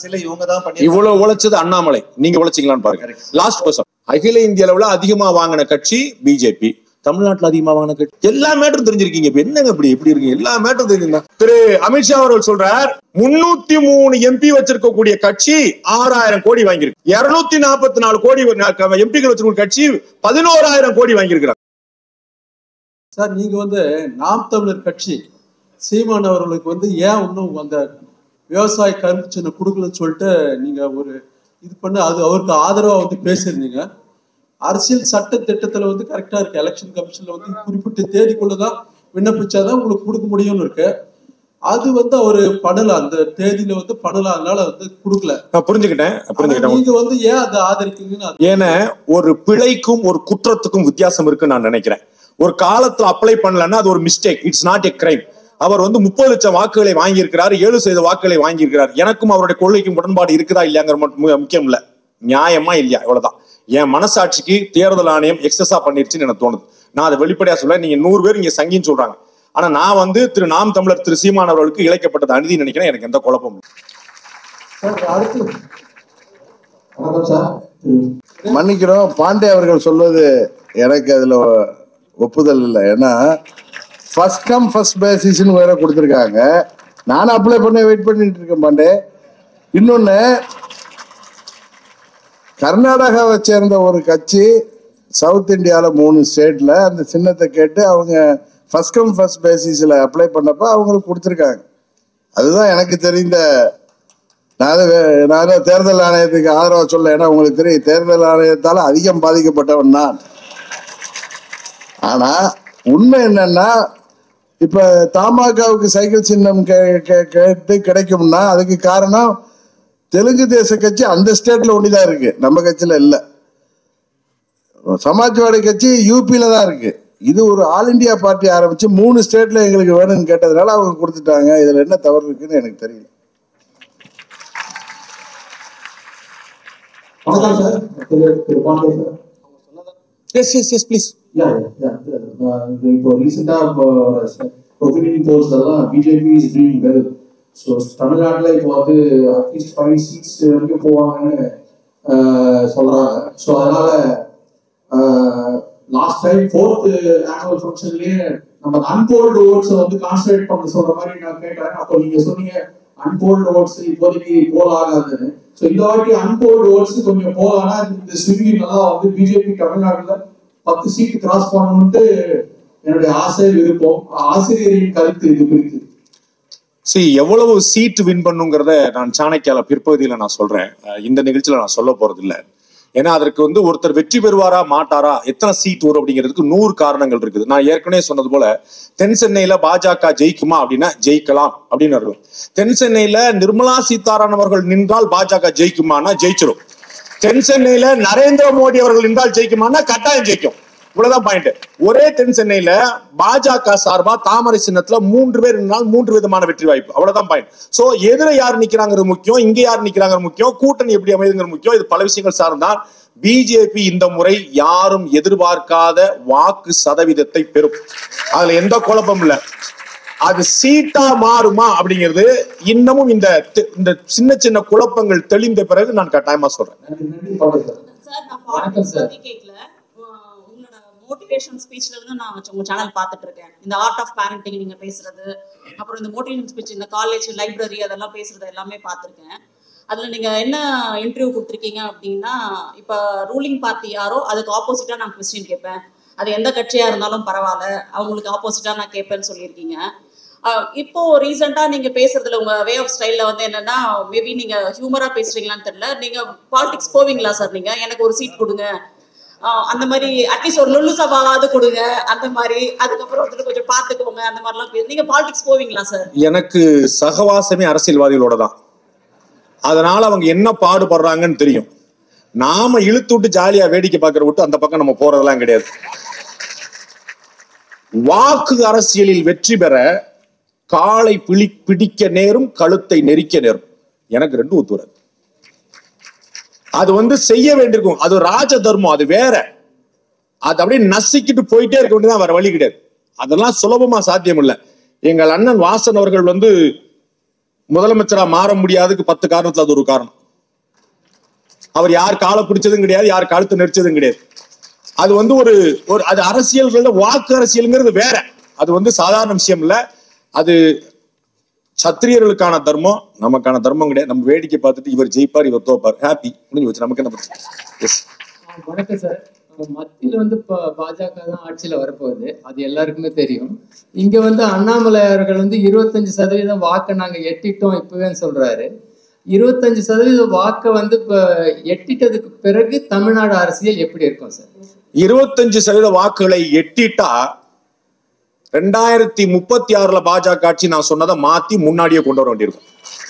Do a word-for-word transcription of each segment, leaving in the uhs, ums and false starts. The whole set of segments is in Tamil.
இவ்வளவு உழைச்சது அண்ணாமலை, நீங்க உழைச்சிங்களான்னு பாருங்க. லாஸ்ட் கொஸ்டின், அகில இந்திய அளவுல அதிகமா வாங்கின கட்சி பிஜேபி, தமிழ்நாட்டுல அதிகமா வாங்கின கட்சி. எல்லா மேட்டரும் தெரிஞ்சிருக்கீங்க. இப்ப என்னங்க இப்படி எப்படி இருக்கு? எல்லா மேட்டரும் தெரிஞ்சுங்க. திரு அமித்ஷா அவர்கள் சொல்றார், முன்னூத்தி மூணு எம்பி வச்சிருக்கக்கூடிய கட்சி ஆறாயிரம் கோடி வாங்கியிருக்கு. இருநூத்தி நாற்பத்தி நாலு கோடி எம்பிகள் வச்சிருக்க கட்சி பதினோராயிரம் கோடி வாங்கியிருக்கிறார். சார், நீங்க வந்து நாம் தமிழர் கட்சி சீமான் அவர்களுக்கு வந்து ஏன் இன்னும் அந்த விவசாய கரும்பு சின்ன கொடுக்கலன்னு சொல்லிட்டு நீங்க ஒரு இது பண்ண அது அவருக்கு ஆதரவா வந்து பேசியிருந்தீங்க. அரசியல் சட்ட திட்டத்துல வந்து கரெக்டா இருக்கு. எலெக்ஷன் கமிஷன்ல வந்து குறிப்பிட்ட தேதிக்குள்ளதான் விண்ணப்பிச்சாதான் உங்களுக்கு கொடுக்க முடியும்னு இருக்கு. அது வந்து அவரு படல, அந்த தேதியில வந்து படல, அதனால வந்து கொடுக்கல. நான் புரிஞ்சுக்கிட்டேன் புரிஞ்சுக்கிட்டேன் நீங்க வந்து ஏன் அதை ஆதரிக்கீங்கன்னு. ஏன்னா ஒரு பிழைக்கும் ஒரு குற்றத்துக்கும் வித்தியாசம் இருக்குன்னு நான் நினைக்கிறேன். ஒரு காலத்துல அப்ளை பண்ணலன்னா அது ஒரு mistake, it's not a crime. அவர் வந்து முப்பது லட்சம் வாக்குகளை வாங்கி இருக்கிறார், ஏழு சதவீத வாக்குகளை வாங்கி இருக்கிறார். எனக்கும் அவருடைய கொள்கைக்கும் உடன்பாடு இருக்குதா இல்லையாங்கிற முக்கியம் இல்ல, நியாயமா இல்லையா இவ்வளவுதான். என் மனசாட்சிக்கு தேர்தல் ஆணையம் எக்ஸஸா பண்ணிருச்சுன்னு எனக்கு தோணுது. நான் அதை வெளிப்படையா சொல்ல, நீங்க நூறு பேர் இங்க சங்கின்னு சொல்றாங்க, ஆனா நான் வந்து திரு நாம் தமிழர் திரு சீமான் அவர்களுக்கு இழைக்கப்பட்டது அநீதி நினைக்கிறேன். எனக்கு எந்த குழப்பமும் மன்னிக்கிறோம். பாண்டே அவர்கள் சொல்வது எனக்கு அதுல ஒப்புதல் இல்லை. ஏன்னா ஃபர்ஸ்ட் கம் ஃபர்ஸ்ட் பேசிஸ்ன்னு வேற கொடுத்துருக்காங்க. நானும் அப்ளை பண்ண வெயிட் பண்ணிட்டு இருக்கேன் பாண்டே. இன்னொன்னு, கர்நாடகாவை சேர்ந்த ஒரு கட்சி சவுத் இந்தியாவில் மூணு ஸ்டேட்ல அந்த சின்னத்தை கேட்டு அவங்க ஃபர்ஸ்ட் கம் ஃபர்ஸ்ட் பேசிஸ்ல அப்ளை பண்ணப்ப அவங்களுக்கு கொடுத்துருக்காங்க. அதுதான் எனக்கு தெரிந்த. நான் நான் தேர்தல் ஆணையத்துக்கு ஆதரவாக சொல்ல, ஏன்னா உங்களுக்கு தெரியும் தேர்தல் ஆணையத்தால் அதிகம் பாதிக்கப்பட்டவன் தான். ஆனா உண்மை என்னன்னா, இப்ப தமாகாவுக்கு சைக்கிள் சின்னம் கேட்டு கிடைக்கும்னா அதுக்கு காரணம் தெலுங்கு தேச கட்சி அந்த ஸ்டேட்ல ஒண்டிதான் இருக்கு, நம்ம கட்சியில இல்ல. சமாஜ்வாடி கட்சி யூபியில தான் இருக்கு. இது ஒரு ஆல் இண்டியா பார்ட்டி ஆரம்பிச்சு மூணு ஸ்டேட்ல எங்களுக்கு வேணும்னு கேட்டதுனால அவங்க கொடுத்துட்டாங்க. இதுல என்ன தவறு இருக்குன்னு எனக்கு தெரியல. Yes yes yes please. இப்போ ரீசெண்டா ஒப்பீனியன் போல்ஸ் எல்லாம் BJP is doing well. So தமிழ்நாட்டில் இப்போ வந்து அட்லீஸ்ட் ஃபைவ் சீட்ஸ் வரைக்கும் போவாங்கன்னு சொல்றாங்க. ஸோ அதனால லாஸ்ட் டைம் ஃபோர்த் ஆனுவல் ஃபங்க்ஷன்லயே நம்ம அன்போல்டு ஓட்ஸை வந்து கான்சன்ட்ரேட் பண்ண சொல்ற மாதிரி நான் கேட்டேன். அப்போ நீங்க சொன்னீங்க அன்போல்டு ஓட்ஸ் இப்போதைக்கு போல் ஆகாதுன்னு. ஸோ இந்த வாட்டி அன்போல்டு ஓட்ஸ் கொஞ்சம் போல் ஆனா இந்த ஸ்விங்கி நல்லா வந்து பிஜேபி தமிழ்நாட்டுல பத்து சீட் கிராஸ் பண்ணணும்ட்டு என்னுடைய ஆசை, விருப்பம். ஆசிரியரின் கருத்து இது குறித்து. சரி, எவ்வளவு சீட் வின் பண்ணுங்கிறத நான் சாணக்கியால பிற்பகுதியில நான் சொல்றேன். இந்த நிகழ்ச்சியில நான் சொல்ல போறது இல்லை. ஏன்னா அதற்கு வந்து ஒருத்தர் வெற்றி பெறுவாரா மாட்டாரா, எத்தனை சீட் வரும் அப்படிங்கிறதுக்கு நூறு காரணங்கள் இருக்குது. நான் ஏற்கனவே சொன்னது போல தென் சென்னையில பாஜக ஜெயிக்குமா அப்படின்னா ஜெயிக்கலாம் அப்படின்னு இருக்கும். தென் சென்னையில நிர்மலா சீதாராமன் அவர்கள் நின்றால் பாஜக ஜெயிக்குமானா ஜெயிச்சிடும். தென் சென்னையில நரேந்திர மோடி அவர்கள் நின்றால் ஜெயிக்குமானா கட்டாயம் ஜெயிக்கும். இவ்வளவுதான் பாயிண்ட். ஒரே தென் சென்னையில பாஜக சார்பா தாமரை சின்னத்துல மூன்று பேர் நின்றால் மூன்று விதமான வெற்றி வாய்ப்பு. அவ்வளவுதான் பாயிண்ட். சோ எதிர யார் நிக்கிறாங்கிறது முக்கியம், இங்க யார் நிக்கிறாங்க முக்கியம், கூட்டணி எப்படி அமைதுங்கிறது முக்கியம். இது பல விஷயங்கள் சார்ந்தான். பிஜேபி இந்த முறை யாரும் எதிர்பார்க்காத வாக்கு சதவீதத்தை பெறும். அதுல எந்த குழப்பமும் இல்ல. அது சீட்டா மாறுமா அப்படிங்கிறது இன்னமும் இந்த இந்த சின்ன சின்ன குழப்பங்கள் தெளிந்த பிறகு நான் கட்டாயமா சொல்றேன். மோட்டிவேஷன் ஸ்பீச்ல இருந்து நான் உங்க சேனல் பார்த்துட்டு இருக்கேன். இந்த ஆர்ட் ஆஃப் பேரண்டிங் நீங்க பேசுறது, அப்புறம் இந்த மோட்டிவேஷன் ஸ்பீச், இந்த காலேஜ் லைப்ரரி அதெல்லாம் பேசுறது எல்லாமே பார்த்துருக்கேன். அதுல நீங்க என்ன இன்டர்வியூ கொடுத்துருக்கீங்க அப்படின்னா, இப்ப ரூலிங் பார்ட்டி யாரோ அதுக்கு ஆப்போசிட்டா நான் கொஸ்டின் கேட்பேன், அது எந்த கட்சியா இருந்தாலும் பரவாயில்ல, அவங்களுக்கு ஆப்போசிட்டா நான் கேட்பேன்னு சொல்லியிருக்கீங்க. இப்போ ரீசெண்டா நீங்க பேசுறதுல உங்க வே ஆஃப் ஸ்டைல்ல வந்து என்னன்னா, மேபி நீங்க ஹியூமரா பேசுறீங்களான்னு தெரியல, நீங்க பாலிடிக்ஸ் போவீங்களா சார்? நீங்க எனக்கு ஒரு சீட் கொடுங்க அந்த மாதிரி, அட்லீஸ்ட் ஒரு லுல்லு சபாவாவது கொடுங்க அந்த மாதிரி, அதுக்கப்புறம் வந்துட்டு கொஞ்சம் பார்த்துக்கோங்க அந்த மாதிரிலாம். நீங்க பாலிடிக்ஸ் போவீங்களா சார்? எனக்கு சகவாசமே அரசியல்வாதிகளோட தான். அதனால அவங்க என்ன பாடுபடுறாங்கன்னு தெரியும். நாம இழுத்து விட்டு ஜாலியா வேடிக்கை பார்க்கற விட்டு அந்த பக்கம் நம்ம போறதெல்லாம் கிடையாது. வாக்கு அரசியலில் வெற்றி பெற காலை பிடி பிடிக்க நேரும், கழுத்தை நெரிக்க நேரும். எனக்கு ரெண்டும் ஒத்து வராது. அது வந்து செய்ய வேண்டியிருக்கும். அது ராஜ தர்மம், அது வேற. அது அப்படியே நசிக்கிட்டு போயிட்டே இருக்க வேண்டியதான், வேற வழி கிடையாது. அதெல்லாம் சுலபமா சாத்தியம் இல்லை. எங்கள் அண்ணன் வாசன் அவர்கள் வந்து முதலமைச்சரா மாற முடியாதுக்கு பத்து காரணத்துல அது ஒரு காரணம். அவர் யார் காலை பிடிச்சதும் கிடையாது, யார் கழுத்து நெரிச்சதும் கிடையாது. அது வந்து ஒரு ஒரு அது அரசியல்கள் வாக்கு அரசியல்ங்கிறது வேற. அது வந்து சாதாரண விஷயம் இல்ல. அது சத்திரியர்களுக்கான தர்மம், நமக்கான தர்மம் கிடையாது. நம்ம வேடிக்கை பார்த்துட்டு இவர் ஜெயிப்பார் இவர் தோப்பார், ஹாப்பி முடிஞ்சு வச்சு நமக்கு என்ன பிரச்சனை. எஸ் வணக்கம் சார். மத்தியில் வந்து இப்போ பாஜக தான் ஆட்சியில் வரப்போகுது, அது எல்லாருக்குமே தெரியும். இங்கே வந்து அண்ணாமலை அவர்கள் வந்து இருபத்தஞ்சு சதவீதம் வாக்கை நாங்கள் எட்டிட்டோம் இப்போவேன்னு சொல்கிறாரு. இருபத்தஞ்சு சதவீதம் வாக்கை வந்து இப்போ எட்டிட்டதுக்கு பிறகு தமிழ்நாடு அரசியல் எப்படி இருக்கும் சார்? இருபத்தஞ்சு சதவீத வாக்குகளை எட்டிட்டா ரெண்டாயிரத்தி முப்பத்தி ஆறுல பாஜக ஆட்சி நான் சொன்னதை மாத்தி முன்னாடியே கொண்டு வர வேண்டியிருக்கும்.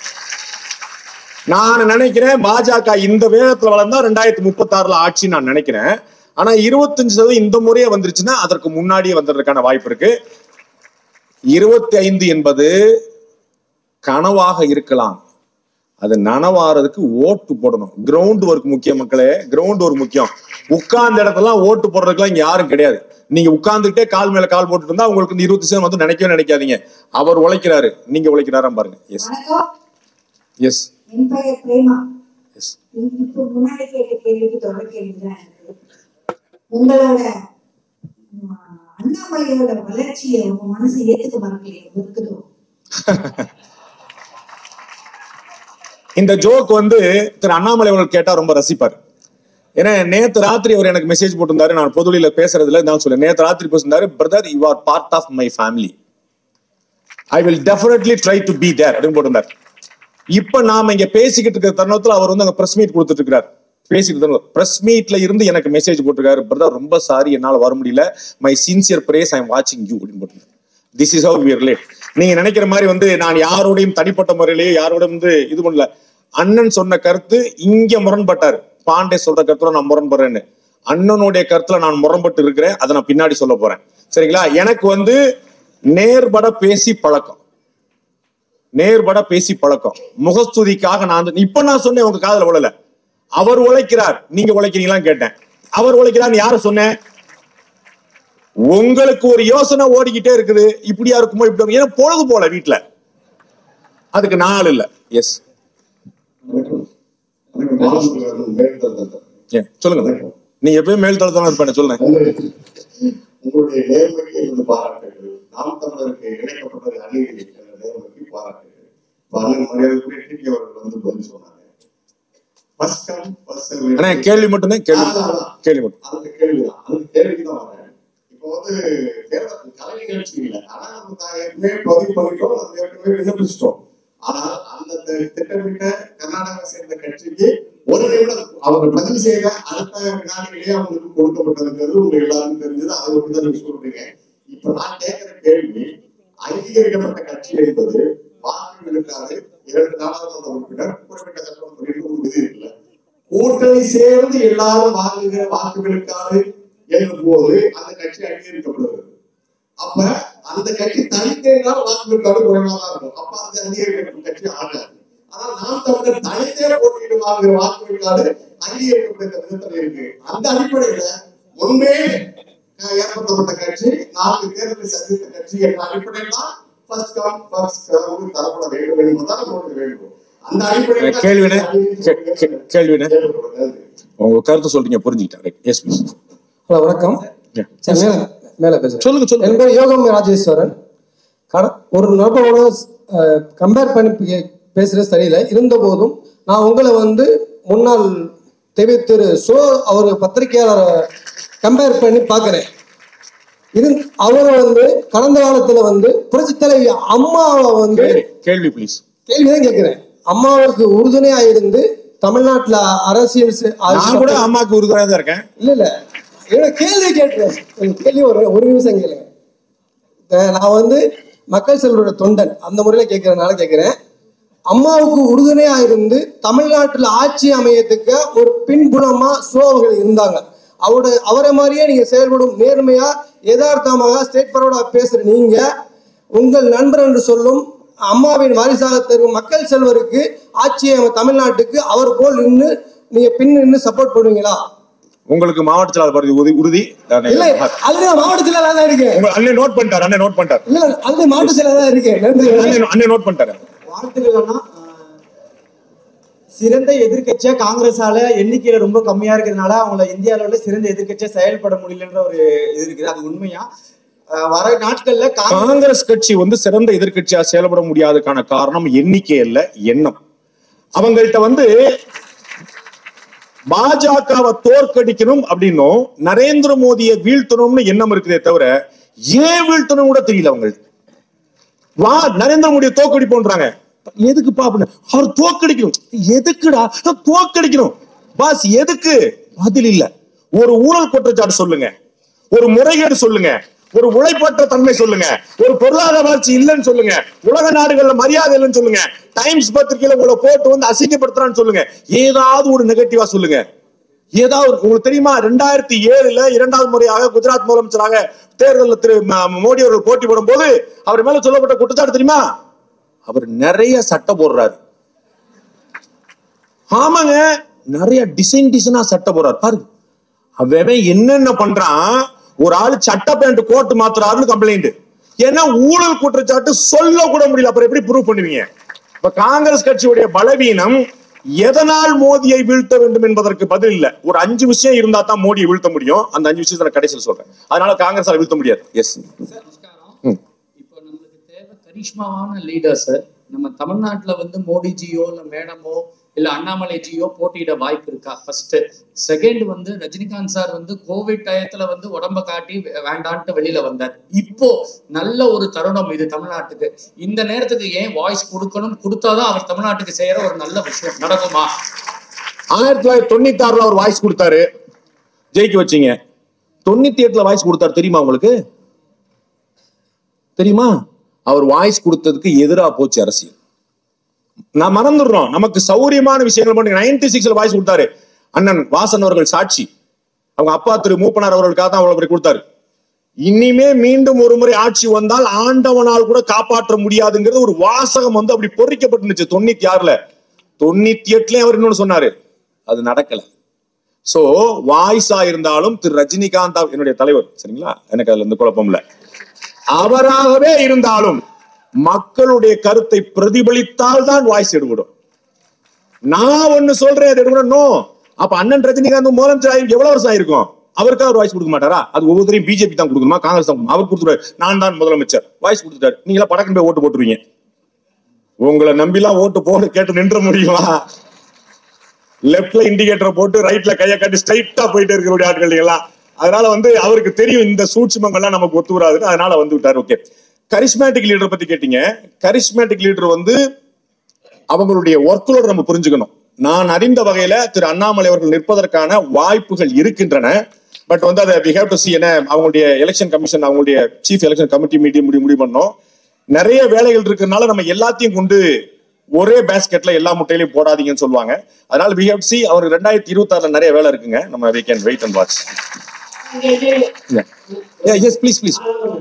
நான் நினைக்கிறேன் பாஜக இந்த வேகத்துல வளர்ந்தா ரெண்டாயிரத்தி முப்பத்தி ஆறுல ஆட்சி நான் நினைக்கிறேன். ஆனா இருபத்தஞ்சு சதவீதம் இந்த முறையே வந்துருச்சுன்னா அதற்கு முன்னாடியே வந்துடுறதுக்கான வாய்ப்பு இருக்கு. இருபத்தி ஐந்து என்பது கனவாக இருக்கலாம், அது நனவாறதுக்கு ஓட்டு போடணும். கிரவுண்ட் ஒர்க் முக்கியம் மக்களே, கிரவுண்ட் ஒர்க் முக்கியம். உட்கார்ந்த இடத்துல ஓட்டு போடுறதுக்குலாம் இங்க யாரும் கிடையாது. நீங்க உட்கார்ந்துட்டே கால் மேல கால் போட்டுட்டு இருந்தா உங்களுக்கு இந்த இருபத்தி சதவீதம் வந்து நினைக்கவே நினைக்காதீங்க. அவர் உழைக்கிறாரு, நீங்க உழைக்கிறாரா பாருங்க. எஸ் எஸ் என் பெயர் பிரேமா. இப்போ முன்னாடி கேட்ட கேள்விக்கு தொடர் கேள்விதான் எனக்கு. உங்களோட அண்ணாமலையோட வளர்ச்சியை உங்க மனசு ஏத்துக்க மறக்கலையே, இருக்குதோ? இந்த ஜோக் வந்து திரு அண்ணாமலை அவர்கள் கேட்டா ரொம்ப ரசிப்பார். ஏன்னா நேத்து ராத்திரி அவர் எனக்கு மெசேஜ் போட்டிருந்தாரு. நான் பொதுவெளியில பேசுறதுல நான் சொல்ல நேத்து ராத்திரி பேசியிருந்தாரு, brother you are part of my family, I will definitely try to be there அப்படின்னு போட்டிருந்தார். இப்ப நாம இங்க பேசிக்கிட்டு இருக்கிற தருணத்துல அவர் வந்து அங்க பிரஸ் மீட் கொடுத்துட்டு இருக்கிறார். பேசிட்டு பிரஸ் மீட்ல இருந்து எனக்கு மெசேஜ் போட்டிருக்காரு, பிரதர் ரொம்ப சாரி என்னால வர முடியல, my sincere praise I am வாட்சிங் யூ அப்படின்னு போட்டிருக்காரு. This is how we relate. நீங்க நினைக்கிற மாதிரி வந்து நான் யாரோடையும் தனிப்பட்ட முறையிலேயே யாரோட வந்து இது பண்ணல. அண்ணன் சொன்ன கருத்து இங்க முரண்பட்டாரு, பாண்டே சொல்ற கருத்துல நான் முரண்படுறேன்னு. அண்ணனுடைய கருத்துல நான் முரண்பட்டு இருக்கிறேன், அதை நான் பின்னாடி சொல்ல போறேன். சரிங்களா? எனக்கு வந்து நேர்பட பேசி பழக்கம், நேர்பட பேசி பழக்கம். முகஸ்துதிக்காக நான் இப்ப நான் சொன்னேன் உங்க காதுல விழல. அவர் உழைக்கிறார், நீங்க உழைக்கிறீங்களான்னு கேட்டேன். அவர் உழைக்கிறான்னு யாரு சொன்னேன்? உங்களுக்கு ஒரு யோசனை ஓடிக்கிட்டே இருக்குது, இப்படியா இருக்குமோ இப்படி, ஏன்னா பொழுது போல வீட்டுல அதுக்கு நாள் இல்ல. எஸ் சொல்லுங்க. நீங்க எப்பயும் மேல் தளத்தான் இருப்பேன், சொல்லுங்க. உங்களுடைய நேர்மைக்கு எனது பாராட்டுகள். நாம் தமிழருக்கு இணைக்கப்பட்டது அநீதி என்ற நேர்மைக்கு பாராட்டுகள். அண்ணன் மரியாதைக்குரிய டிடி அவர்கள் வந்து பதில் சொன்னாங்க. கேள்வி மட்டும்தான், கேள்வி கேள்வி மட்டும் அந்த கேள்விதான், அந்த கேள்விக்குதான் வரேன். இப்போ வந்து தேர்தல் கலை நிகழ்ச்சி இல்லை, ஆனா நம்ம ஏற்கனவே பதிவு பண்ணிட்டோம், நம்ம ஏற்கனவே விண்ணப்பிச்சிட்டோம். ஆனால் அந்த திட்டமிட்ட கர்நாடகா சேர்ந்த கட்சிக்கு ஒரு நிமிடம் அவர் பதிவு செய்த அடுத்த வினாடிகளே அவங்களுக்கு கொடுக்கப்பட்டதுங்கிறது உங்க எல்லாருக்கும் தெரிஞ்சது. அதை மட்டும் தான் நீங்க சொல்றீங்க. இப்ப நான் கேட்கிற கேள்வி, அங்கீகரிக்கப்பட்ட கட்சி என்பது வாக்கு விழுக்காது இரண்டு நாடாளுமன்ற உறுப்பினர் குறிப்பிட்ட சட்டம் சொல்லிட்டு ஒரு விதி இல்லை. கூட்டணி சேர்ந்து எல்லாரும் வாங்குகிற வாக்கு விழுக்காது என்னும் போது அந்த கட்சி அங்கீகரிக்கப்படுகிறது. அப்ப அந்த கட்சி தனித்தேனால் வாக்கு விழுக்காடு குறைவாதான் இருக்கும். அப்ப அந்த அங்கீகரிக்கப்பட்ட கட்சி ஆகாது. ஆனால் நாம் தமிழர் தனித்தே போட்டியிட்டு வாங்குகிற வாக்கு விழுக்காடு அங்கீகரிக்கப்பட்ட விதத்தில் இருக்கு. அந்த அடிப்படையில முன்பே ஏற்படுத்தப்பட்ட கட்சி, நான்கு தேர்தலை சந்தித்த கட்சி என்ற அடிப்படையில் தான் ஃபர்ஸ்ட் கம் ஃபர்ஸ்ட் சர்வ் தரப்பட வேண்டும் என்பதுதான் நமக்கு வேண்டும். அந்த அடிப்படையில் கேள்வினே கேள்வினே உங்க கருத்து சொல்றீங்க, புரிஞ்சுக்கிட்டேன். Yes please. ஹலோ வணக்கம். மேல பேசுறேன். சொல்லுங்க சொல்லுங்க. என் பேர் யோகம் ராஜேஸ்வரன். ஒரு நபரோட கம்பேர் பண்ணி பேசுறது சரியில்லை. இருந்த போதும் நான் உங்களை வந்து முன்னாள் தெவி திரு சோ அவர் பத்திரிகையாளரை கம்பேர் பண்ணி பார்க்கிறேன். இது அவர் வந்து கடந்த காலத்துல வந்து புரட்சி தலைவி அம்மாவை வந்து கேள்வி ப்ளீஸ் கேள்விதான் கேட்கிறேன். அம்மாவுக்கு உறுதுணையா இருந்து தமிழ்நாட்டுல அரசியல் கூட அம்மாவுக்கு உறுதுணையா தான் இருக்கேன். இல்ல இல்ல கேள்வி கேட்கிறேன். கேள்வி ஒரு ஒரு நிமிஷம் கேளுங்க. நான் வந்து மக்கள் செல்வரோட தொண்டன் அந்த முறையில கேட்கறதுனால கேட்கிறேன். அம்மாவுக்கு உறுதுணையா இருந்து தமிழ்நாட்டுல ஆட்சி அமையத்துக்கு ஒரு பின்புலமா சோழர்கள் இருந்தாங்க. அவரோட அவரை மாதிரியே நீங்க செயல்படும் நேர்மையா யதார்த்தமாக ஸ்டேட் ஃபார்வர்டா பேசுற நீங்க உங்கள் நண்பர் என்று சொல்லும் அம்மாவின் வாரிசாக தரும் மக்கள் செல்வருக்கு ஆட்சியை தமிழ்நாட்டுக்கு அவர் போல் நின்று நீங்க பின் நின்று சப்போர்ட் பண்ணுவீங்களா? உங்களுக்கு மாவட்ட செயலாளர் பதவி உறுதி இல்ல, அது மாவட்ட செயலாளர் தான் இருக்கேன். அண்ணே நோட் பண்ணிட்டாரு, அண்ணே நோட் பண்ணிட்டாரு. இல்ல அது மாவட்ட செயலாளர் தான் இருக்கேன். நன்றி. அண்ணே நோட் பண்ணிட்டாரு. வாழ்த்துக்கள்னா சிறந்த எதிர்க்கட்சியா காங்கிரஸால எண்ணிக்கையில ரொம்ப கம்மியா இருக்கிறதுனால அவங்கள இந்திய அளவுல சிறந்த எதிர்க்கட்சியா செயல்பட முடியலன்ற ஒரு இது இருக்குது. அது உண்மையா? வர நாட்கள்ல காங்கிரஸ் கட்சி வந்து சிறந்த எதிர்க்கட்சியா செயல்பட முடியாததுக்கான காரணம் எண்ணிக்கை அல்ல, எண்ணம். அவங்கள்ட்ட வந்து பாஜகவை தோற்கடிக்கணும் அப்படின்னும் நரேந்திர மோடியை வீழ்த்தணும்னு எண்ணம் இருக்குதே தவிர ஏன் வீழ்த்தணும் கூட தெரியல அவங்களுக்கு. வா நரேந்திர மோடியை தோற்கடிப்போன்றாங்க. எதுக்குப்பா அப்படின்னு அவர் தோற்கடிக்கணும். எதுக்குடா தோற்கடிக்கணும் பாஸ்? எதுக்கு? பதில் இல்ல. ஒரு ஊழல் குற்றச்சாட்டு சொல்லுங்க, ஒரு முறைகேடு சொல்லுங்க, ஒரு உழைப்பற்ற தன்மை சொல்லுங்க, ஒரு பொருளாதார வளர்ச்சி இல்லைன்னு சொல்லுங்க, உலக நாடுகள்ல மரியாதை இல்லைன்னு சொல்லுங்க, டைம்ஸ் பத்திரிகையில உங்களை போட்டு வந்து அசிங்கப்படுத்துறான்னு சொல்லுங்க, ஏதாவது ஒரு நெகட்டிவா சொல்லுங்க. ஏதாவது உங்களுக்கு தெரியுமா? ரெண்டாயிரத்தி ஏழுல இரண்டாவது முறையாக குஜராத் முதலமைச்சராக தேர்தலில் திரு மோடி அவர்கள் போட்டி போடும் போது அவர் மேல சொல்லப்பட்ட குற்றச்சாட்டு தெரியுமா? அவர் நிறைய சட்டை போடுறாரு. ஆமாங்க, நிறைய டிசைன் டிசைனா சட்டை போடுறாரு. பாருங்க அவன் என்னென்ன பண்றான். ஒரு ஆளு சட்டை பேண்ட் கோட் மாத்துறாருன்னு கம்ப்ளைண்ட். ஏன்னா ஊழல் குற்றச்சாட்டு சொல்ல கூட முடியல. அப்புறம் எப்படி ப்ரூவ் பண்ணுவீங்க? இப்ப காங்கிரஸ் கட்சியுடைய பலவீனம் எதனால் மோடியை வீழ்த்த வேண்டும் என்பதற்கு பதில் இல்ல. ஒரு அஞ்சு விஷயம் இருந்தா தான் மோடியை வீழ்த்த முடியும். அந்த அஞ்சு விஷயத்தை கடைசியில் சொல்றேன். அதனால காங்கிரஸால வீழ்த்த முடியாது. எஸ், இப்போ நம்மளுக்கு தேவை கரிஷ்மாவான லீடர்ஸ். நம்ம தமிழ்நாட்டுல வந்து மோடிஜியோ இல்ல மேடமோ இல்ல அண்ணாமலைஜியோ போட்டியிட வாய்ப்பு இருக்கா? ஃபர்ஸ்ட். செகண்ட் வந்து ரஜினிகாந்த் சார் வந்து கோவிட் டயத்துல வந்து உடம்ப காட்டி வேண்டான்ட்டு வெளியில வந்தார். இப்போ நல்ல ஒரு தருணம் இது தமிழ்நாட்டுக்கு. இந்த நேரத்துக்கு ஏன் வாய்ஸ் கொடுக்கணும்? கொடுத்தாதான் அவர் தமிழ்நாட்டுக்கு செய்யற ஒரு நல்ல விஷயம் நடக்குமா? ஆயிரத்தி தொள்ளாயிரத்தி தொண்ணூத்தி ஆறுல அவர் வாய்ஸ் கொடுத்தாரு, ஜெயிக்க வச்சீங்க. தொண்ணூத்தி எட்டுல வாய்ஸ் கொடுத்தாரு தெரியுமா உங்களுக்கு? தெரியுமா? அவர் வாய்ஸ் கொடுத்ததுக்கு எதிரா போச்சு அரசியல். நான் மறந்துடுறோம். நமக்கு சௌரியமான விஷயங்கள் பண்ணி நைன்டி சிக்ஸ்ல வாய்ஸ் கொடுத்தாரு. அண்ணன் வாசன் அவர்கள் சாட்சி. அவங்க அப்பா திரு மூப்பனார் அவர்களுக்காக தான் அவ்வளவு கொடுத்தாரு. இனிமே மீண்டும் ஒரு முறை ஆட்சி வந்தால் ஆண்டவனால் கூட காப்பாற்ற முடியாதுங்கிறது ஒரு வாசகம் வந்து அப்படி பொறிக்கப்பட்டுச்சு தொண்ணூத்தி ஆறுல. தொண்ணூத்தி எட்டுல அவர் இன்னொன்னு சொன்னாரு, அது நடக்கல. சோ வாய்ஸா இருந்தாலும் திரு ரஜினிகாந்த் என்னுடைய தலைவர், சரிங்களா, எனக்கு அதுல இருந்து குழப்பம் இல்ல. அவராகவே இருந்தாலும் மக்களுடைய கருத்தை பிரதிபலித்தால் தான் வாய்ஸ் எடுபடும். நான் ஒண்ணு சொல்றேன், அது எடுக்கணும். அப்ப அண்ணன் ரஜினிகாந்த் முதலமைச்சர் எவ்வளவு வருஷம் ஆயிருக்கும்? அவருக்காக ஒரு வாய்ஸ் கொடுக்க மாட்டாரா? அது ஒவ்வொருத்தரையும் பிஜேபி தான் கொடுக்கணுமா, காங்கிரஸ் தான் கொடுக்கணும்? அவர் கொடுத்துருவாரு, நான் தான் முதலமைச்சர், வாய்ஸ் கொடுத்துட்டாரு. நீங்களா படக்குன்னு போய் ஓட்டு போட்டுருவீங்க. உங்களை நம்பிலாம் ஓட்டு போட்டு கேட்டு நின்ற முடியுமா? லெப்ட்ல இண்டிகேட்டரை போட்டு ரைட்ல கையை காட்டி ஸ்ட்ரைட்டா போயிட்டு இருக்கக்கூடிய ஆட்கள் எல்லாம். அதனால வந்து அவருக்கு தெரியும் இந்த சூட்சுமங்கள்லாம் நமக்கு ஒத்து வராதுன்னு, அதனால வந்து விட்டாரு. ஓகே, கரிஸ்மேட்டிக் லீடர் பத்தி கேட்டீங்க. கரிஸ்மேட்டிக் லீடர் வந்து அவங்களுடைய ஒர்க்லோட நம்ம புரிஞ்சுக்கணும். நான் அறிந்த வகையில திரு அண்ணாமலை அவர்கள் நிற்பதற்கான வாய்ப்புகள் இருக்கின்றன. பட் வந்து அதை we have to see. என்ன அவங்களுடைய எலெக்ஷன் கமிஷன், அவங்களுடைய சீஃப் எலெக்ஷன் கமிட்டி மீட்டிங் முடிவு முடிவு பண்ணோம். நிறைய வேலைகள் இருக்கிறதுனால நம்ம எல்லாத்தையும் கொண்டு ஒரே பேஸ்கெட்ல எல்லா முட்டையிலையும் போடாதீங்கன்னு சொல்லுவாங்க. அதனால we have to see. அவருக்கு ரெண்டாயிரத்தி இருபத்தி ஆறுல நிறைய வேலை இருக்குங்க. நம்ம we can wait and watch. Yeah. Yeah, yes, please, please.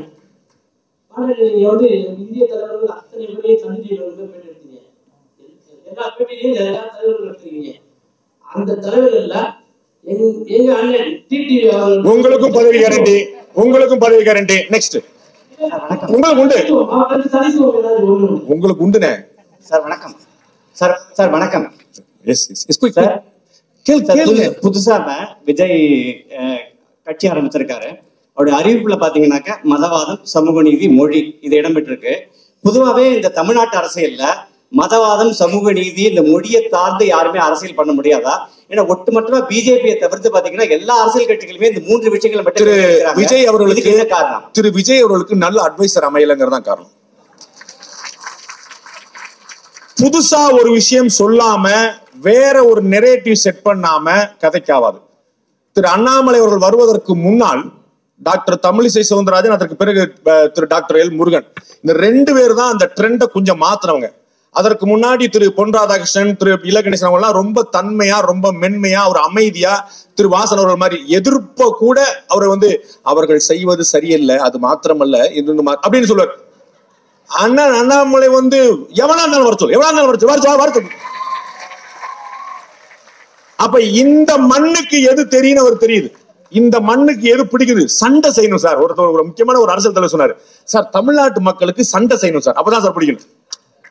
நீங்க வந்து இந்திய தலைவர்கள் அத்தனை பேரையும் சந்திச்சிட்டு வந்து பேட்டிருக்கீங்க. எல்லா பேட்டிலையும் எல்லா தலைவர்கள் எடுத்துருக்கீங்க. அந்த தலைவர்கள்ல எங்க அண்ணன் டிடிவி அவர்கள் உங்களுக்கும் பதவி கேரண்டி, உங்களுக்கும் பதவி கேரண்டி. நெக்ஸ்ட் உங்களுக்கு உண்டு, உங்களுக்கு உண்டுனே சார். வணக்கம் சார். சார் வணக்கம். Yes yes yes quick sir. கேள் கேளுங்க. புதுசா விஜய் கட்சி ஆரம்பிச்சிருக்காரு. அவருடைய அறிவிப்புல பாத்தீங்கன்னாக்க மதவாதம், சமூக நீதி, மொழி இது இடம்பெற்றிருக்கு. பொதுவாகவே இந்த தமிழ்நாட்டு அரசியல்ல மதவாதம், சமூக நீதி, இந்த மொழியை சார்ந்து யாருமே அரசியல் பண்ண முடியாதா? ஏன்னா ஒட்டுமொத்தமா பிஜேபியை தவிர்த்து பாத்தீங்கன்னா எல்லா அரசியல் கட்சிகளுமே இந்த மூன்று விஷயங்களை மட்டும். திரு விஜய் அவர்களுக்கு என்ன காரணம்? திரு விஜய் அவர்களுக்கு நல்ல அட்வைசர் அமையலங்கிறதான் காரணம். புதுசா ஒரு விஷயம் சொல்லாம வேற ஒரு நெரேட்டிவ் செட் பண்ணாம கதைக்காவாது. திரு அண்ணாமலை அவர்கள் வருவதற்கு முன்னால் டாக்டர் தமிழிசை சவுந்தரராஜன், அதற்கு பிறகு திரு டாக்டர் எல் முருகன், இந்த ரெண்டு பேர் தான் அந்த ட்ரெண்டை கொஞ்சம் மாத்துறவங்க. அதற்கு முன்னாடி திரு பொன் ராதாகிருஷ்ணன், திரு இலகணேசன் அவங்க எல்லாம் ரொம்ப தன்மையா, ரொம்ப மென்மையா, ஒரு அமைதியா, திரு வாசன் அவர்கள் மாதிரி எதிர்ப்ப கூட அவரை வந்து அவர்கள் செய்வது சரியில்லை, அது மாத்திரமல்ல இது அப்படின்னு சொல்லுவார். அண்ணன் அண்ணாமலை வந்து எவனா இருந்தாலும் வர சொல்லு, எவனா இருந்தாலும் வர சொல்லு, வர சொல்லு. அப்ப இந்த மண்ணுக்கு எது தெரியும் அவர் தெரியுது, இந்த மண்ணுக்கு எது பிடிக்குது, சண்டை செய்யணும் சார். ஒருத்தர் ஒரு முக்கியமான ஒரு அரசியல் தலைவர் சொன்னாரு, சார் தமிழ்நாட்டு மக்களுக்கு சண்டை செய்யணும் சார், அப்பதான் சார் பிடிக்கணும்.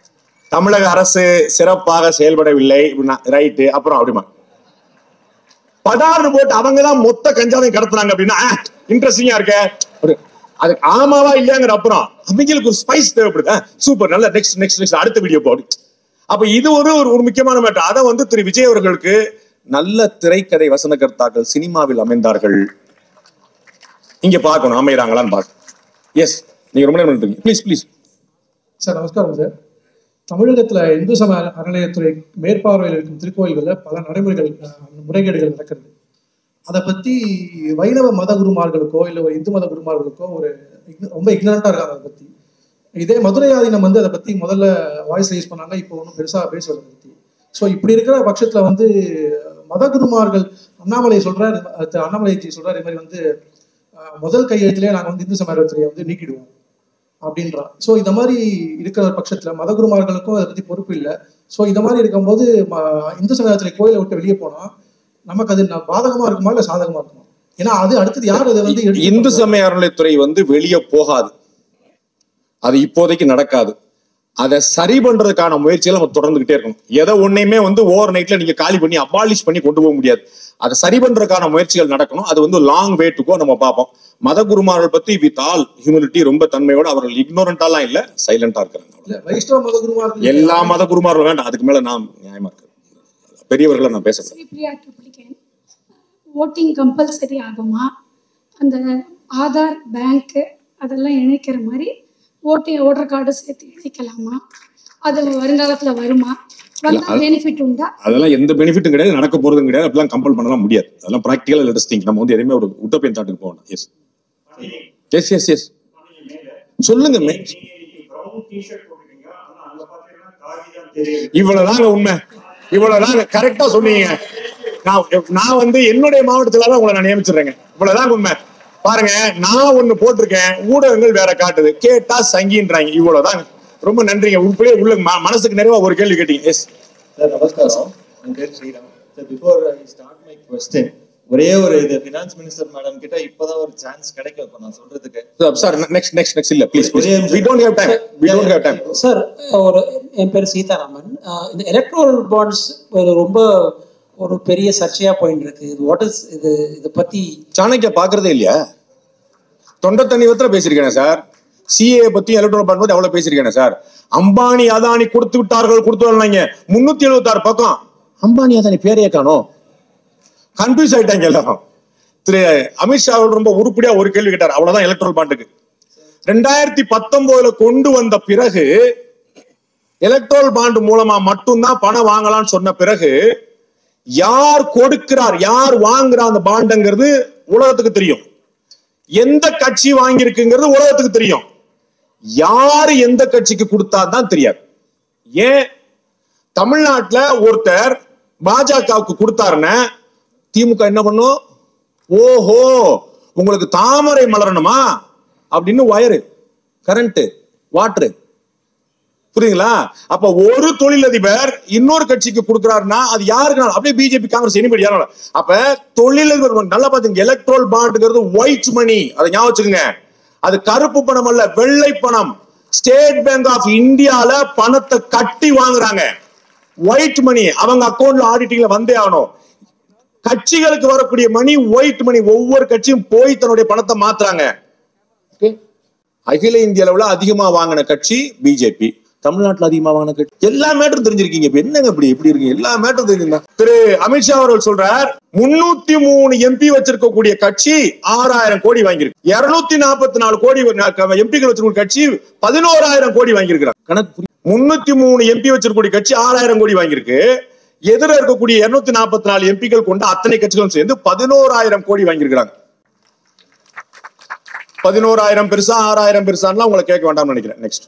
தமிழக அரசு சிறப்பாக செயல்படவில்லை, ரைட்டு, அப்புறம் அப்படிமா படார்னு போட்டு அவங்க தான் மொத்த கஞ்சாவையும் கடத்துறாங்க அப்படின்னா இன்ட்ரெஸ்டிங்கா இருக்க. ஒரு அது ஆமாவா இல்லையாங்கிற அப்புறம் அவங்களுக்கு ஒரு ஸ்பைஸ் தேவைப்படுது. சூப்பர், நல்ல நெக்ஸ்ட் நெக்ஸ்ட் நெக்ஸ்ட் அடுத்த வீடியோ போடு. அப்ப இது ஒரு ஒரு முக்கியமான மேட்டர். அதை வந்து திரு விஜய் அவர்களுக்கு நல்ல திரைக்கதை வசனகர்த்தாக்கள் சினிமாவில் அமைந்தார்கள், இங்க பார்க்கணும் அமைகிறாங்களான்னு பார்க்கணும். எஸ், நீங்க ரொம்ப நேரம் பண்றீங்க. Please please sir. நமஸ்காரம் சார். தமிழகத்துல இந்து சமய அறநிலையத்துறை மேற்பார்வையில் இருக்கும் திருக்கோயில்களில் பல நடைமுறைகள் முறைகேடுகள் நடக்கிறது. அதை பத்தி வைணவ மத குருமார்களுக்கோ இல்லை ஒரு இந்து மத குருமார்களுக்கோ ஒரு ரொம்ப இக்னரண்டா இருக்காங்க அதை பத்தி. இதே மதுரை ஆதீனம் வந்து அதை பத்தி முதல்ல வாய்ஸ் ரைஸ் பண்ணாங்க, இப்போ ஒன்றும் பெருசா பேசுவதை பத்தி. ஸோ இப்படி இருக்கிற பட்சத்துல வந்து மத குருமார்கள் அண்ணாமலை சொல்றாரு, அண்ணாமலைஜி சொல்றாரு, இது மாதிரி வந்து முதல் கையெழுத்திலே நாங்கள் வந்து இந்து சமயத்துறையை வந்து நீக்கிடுவோம் அப்படின்றான். ஸோ இந்த மாதிரி இருக்கிற பட்சத்துல மத குருமார்களுக்கும் அதை பத்தி பொறுப்பு இல்லை. ஸோ இந்த மாதிரி இருக்கும்போது இந்து சமயத்துறை கோயிலை விட்டு வெளியே போனா நமக்கு அது பாதகமா இருக்குமா இல்ல சாதகமா இருக்குமா? ஏன்னா அது அடுத்தது யார் அதை வந்து இந்து சமய அறநிலையத்துறை வந்து வெளியே போகாது, அது இப்போதைக்கு நடக்காது. அதை சரி பண்றதுக்கான முயற்சிகளை நம்ம தொடர்ந்துகிட்டே இருக்கணும். எதை ஒன்னையுமே வந்து ஓவர் நைட்ல நீங்க காலி பண்ணி அபாலிஷ் பண்ணி கொண்டு போக முடியாது. அதை சரி பண்றதுக்கான முயற்சிகள் நடக்கணும். அது வந்து லாங் வே டு கோ. நம்ம பார்ப்போம் மத குருமார்கள் பத்தி வித் ஆல் ஹியூமிலிட்டி ரொம்ப தன்மையோட, அவர்கள் இக்னோரண்டாலாம் இல்ல, சைலண்டா இருக்கிறாங்க. எல்லா மத குருமார்களும் வேண்டாம், அதுக்கு மேல நான் நியாயமா இருக்கு பெரியவர்களை நான் பேசுறேன். ஓட்டிங் கம்பல்சரி ஆகுமா? அந்த ஆதார் பேங்க் அதெல்லாம் இணைக்கிற மாதிரி ஓட்டிங் ஓட்டர் கார்டு சேர்த்து இணைக்கலாமா? அது வருங்காலத்துல வருமா? வந்தா பெனிஃபிட் உண்டா? அதெல்லாம் எந்த பெனிஃபிட்டும் கிடையாது, நடக்க போறதும் கிடையாது. அப்படிலாம் கம்பல் பண்ணலாம் முடியாது. அதெல்லாம் பிராக்டிகல் லெட்டஸ்டிங். நம்ம வந்து எதுவுமே ஒரு உட்டோப்பியன் தாட்டுக்கு போகணும். எஸ் எஸ் எஸ் எஸ் சொல்லுங்க. இவ்வளவுதாங்க உண்மை, இவ்வளவுதாங்க கரெக்டா சொன்னீங்க. நான் நான் வந்து என்னுடைய மாவட்டத்துல தான் உங்களை நான் நியமிச்சிடுறேங்க. இவ்வளவுதான் உண்மை. பாருங்க, நான் ஒண்ணு போட்டிருக்கேன், ஊடகங்கள் வேற காட்டுது, கேட்டா சங்கின்றாங்க. இவ்வளவுதான். ரொம்ப நன்றிங்க. உங்களுடைய உள்ள மனசுக்கு நிறைவா ஒரு கேள்வி கேட்டீங்க. எஸ் சார், நமஸ்காரம். என் பேர் Sriram sir. Before I start my question, ஒரே ஒரு இது ஃபினான்ஸ் மினிஸ்டர் மேடம் கிட்ட இப்பதான் ஒரு சான்ஸ் கிடைக்கும் இப்ப நான் சொல்றதுக்கு. சார் நெக்ஸ்ட் நெக்ஸ்ட் நெக்ஸ்ட் இல்ல please please we don't have time we don't have time sir. ஒரு என் பேர் சீதாராமன். இந்த எலக்ட்ரல் பாண்ட்ஸ் ரொம்ப ஒரு பெரிய சர்ச்சையா போயிட்டு இருக்கு. வாட் இஸ் இது? இத பத்தி சாணக்கியா பாக்குறதே இல்லையா? தொண்டை தண்ணி வத்திர பேசியிருக்கேன் சார். சிஏ பத்தி எலக்ட்ரல் பாண்ட் பத்தி அவ்வளவு பேசியிருக்கேன் சார். அம்பானி அதானி கொடுத்து விட்டார்கள் கொடுத்து வரலாங்க. முன்னூத்தி எழுபத்தி ஆறு பக்கம் அம்பானி அதானி பேரையே காணோம். கன்ஃபியூஸ் ஆயிட்டாங்க எல்லாரும். திரு அமித்ஷா ரொம்ப உருப்படியா ஒரு கேள்வி கேட்டார், அவ்வளவுதான் எலக்ட்ரல் பாண்டுக்கு. ரெண்டாயிரத்தி பத்தொன்பதுல கொண்டு வந்த பிறகு எலக்ட்ரல் பாண்ட் மூலமா மட்டும்தான் பணம் வாங்கலாம்னு சொன்ன பிறகு யார் கொடுக்கிறார் யார் வாங்குறார் அந்த பாண்டுங்கிறது உலகத்துக்கு தெரியும். எந்த கட்சி வாங்கியிருக்குங்கிறது உலகத்துக்கு தெரியும். யாரு எந்த கட்சிக்கு கொடுத்தா தான் தெரியாது. ஏன் தமிழ்நாட்டுல ஒருத்தர் பாஜகவுக்கு கொடுத்தாருன்னா திமுக என்ன பண்ணும்? ஓஹோ, உங்களுக்கு தாமரை மலரணுமா அப்படின்னு வயரு, கரண்ட், வாட்டரு, புரியுங்களா? அப்ப ஒரு தொழிலதிபர் இன்னொரு கட்சிக்கு கொடுக்கிறாருன்னா அது யாருக்கு? அப்படியே பிஜேபி, காங்கிரஸ், எனிபடி யாரும். அப்ப தொழிலதிபர் நல்லா பாத்துங்க. எலக்ட்ரல் பாண்டுங்கிறது ஒயிட் மணி, அதை ஞாபகம் வச்சுக்கோங்க. அது கருப்பு பணம் அல்ல, வெள்ளை பணம். ஸ்டேட் பேங்க் ஆஃப் இந்தியால பணத்தை கட்டி வாங்குறாங்க. ஒயிட் மணி அவங்க அக்கௌண்ட்ல ஆடிட்டிங்ல வந்தே ஆகணும். கட்சிகளுக்கு வரக்கூடிய மணி ஒயிட் மணி. ஒவ்வொரு கட்சியும் போய் தன்னுடைய பணத்தை மாத்துறாங்க. அகில இந்திய அளவுல அதிகமா வாங்கின கட்சி பிஜேபி, தமிழ்நாட்டுல அதிகமா வாங்கின கட்சி. எல்லா மேட்டரும் தெரிஞ்சிருக்கீங்க. இப்ப என்னங்க இப்படி எப்படி இருக்கு? எல்லா மேட்டரும் தெரிஞ்சுங்க. திரு அமித்ஷா அவர்கள் சொல்றார், முன்னூத்தி மூணு எம்பி வச்சிருக்கக்கூடிய கட்சி ஆறாயிரம் கோடி வாங்கியிருக்கு. இருநூத்தி நாற்பத்தி நாலு கோடி எம்பிகள் வச்சிருக்க கட்சி பதினோராயிரம் கோடி வாங்கியிருக்கிறாங்க. கணக்கு முன்னூத்தி மூணு எம்பி வச்சிருக்கக்கூடிய கட்சி ஆறாயிரம் கோடி வாங்கியிருக்கு. எதிர இருக்கக்கூடிய இருநூத்தி நாற்பத்தி நாலு எம்பிகள் கொண்ட அத்தனை கட்சிகளும் சேர்ந்து பதினோராயிரம் கோடி வாங்கியிருக்கிறாங்க. பதினோராயிரம் பெருசா ஆறாயிரம் பெருசான்லாம் உங்களை கேட்க வேண்டாம்னு நினைக்கிறேன். நெக்ஸ்ட்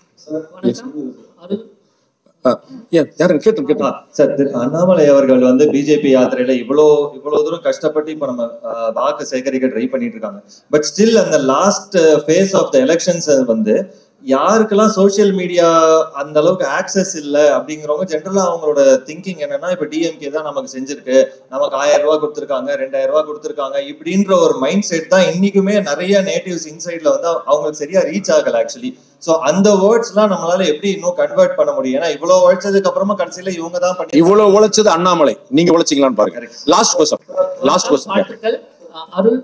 சார், அண்ணாமலை அவர்கள் வந்து பிஜேபி யாத்திரையில இவ்வளவு இவ்வளவு தூரம் கஷ்டப்பட்டு இப்ப நம்ம வாக்கு சேகரிக்க ட்ரை பண்ணிட்டு இருக்காங்க. பட் ஸ்டில் அந்த last phase of the elections வந்து யாருக்கெல்லாம் சோசியல் மீடியா அந்த அளவுக்கு ஆக்சஸ் இல்லை அப்படிங்கிறவங்க ஜென்ரலா அவங்களோட திங்கிங் என்னன்னா இப்ப டிஎம்கே தான் நமக்கு செஞ்சிருக்கு, நமக்கு ஆயிரம் ரூபாய் கொடுத்துருக்காங்க, ரெண்டாயிரம் ரூபாய் கொடுத்துருக்காங்க இப்படின்ற ஒரு மைண்ட் செட் தான் இன்னைக்குமே நிறைய நேட்டிவ்ஸ் இன்சைட்ல வந்து அவங்களுக்கு சரியா ரீச் ஆகல ஆக்சுவலி. சோ அந்த வேர்ட்ஸ் எல்லாம் நம்மளால எப்படி இன்னும் கன்வெர்ட் பண்ண முடியும்? ஏன்னா இவ்வளவு உழைச்சதுக்கு அப்புறமா கடைசியில இவங்க தான் பண்ணி இவ்வளவு உழைச்சது அண்ணாமலை, நீங்க உழைச்சிங்களான்னு பாருங்க. Last question last question Arul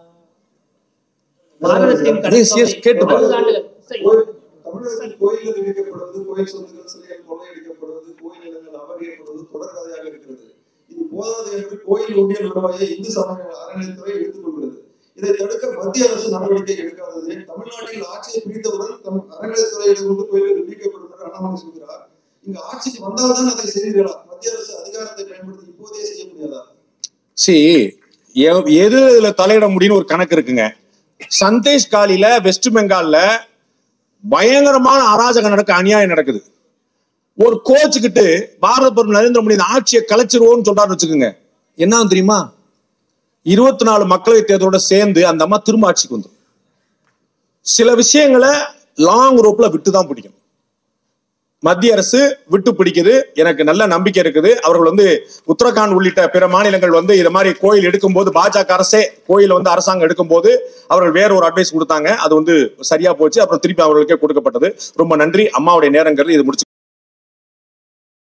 கேட்டு பாருங்க. தமிழகத்தில் கோயில்கள் இடிக்கப்படுவது, கோயில் சொத்துக்கள் சிலைகள் கொள்ளையடிக்கப்படுவது, கோயில் நிலங்கள் அபகரிக்கப்படுவது தொடர் கதையாக இருக்கிறது. இது போதாது என்று கோயில் ஒன்றிய வருவாயை இந்து சமய அறநிலையத்துறை எடுத்துக் கொள்கிறது. இதை தடுக்க மத்திய அரசு நடவடிக்கை எடுக்காதது தமிழ்நாட்டில் ஆட்சியை பிடித்தவுடன் தம் அறநிலையத்துறையிலிருந்து கோயில்கள் இடிக்கப்படும் என்று அண்ணாமலை சொல்கிறார். இங்க ஆட்சிக்கு வந்தால்தான் அதை செய்வீர்களா? மத்திய அரசு அதிகாரத்தை பயன்படுத்தி இப்போதே செய்ய முடியாதா? சி எது இதுல தலையிட முடியும்னு ஒரு கணக்கு இருக்குங்க. சந்தேஷ் காலில வெஸ்ட் பெங்கால்ல பயங்கரமான அராஜகம் நடக்க, அநியாயம் நடக்குது. ஒரு கோச்சுக்கிட்டு பாரத பிரதமர் நரேந்திர மோடி ஆட்சியை கலைச்சிருவோம்னு சொல்றாரு வச்சுக்கோங்க, என்ன தெரியுமா? இருபத்தி நாலு மக்களவை தேர்தலோட சேர்ந்து அந்த அம்மா திரும்ப ஆட்சிக்கு வந்து சில விஷயங்களை லாங் ரோப்ல விட்டுதான் பிடிக்கும். மத்திய அரசு விட்டு பிடிக்குது, எனக்கு நல்ல நம்பிக்கை இருக்குது. அவர்கள் வந்து உத்தரகாண்ட் உள்ளிட்ட பிற மாநிலங்கள் வந்து இது மாதிரி கோயில் எடுக்கும் போது பாஜக அரசே கோயில வந்து அரசாங்கம் எடுக்கும் போது அவர்கள் வேற ஒரு அட்வைஸ் கொடுத்தாங்க, அது வந்து சரியா போச்சு. அப்புறம் திருப்பி அவர்களுக்கே கொடுக்கப்பட்டது. ரொம்ப நன்றி. அம்மாவுடைய நேரங்கிறது இது முடிச்சு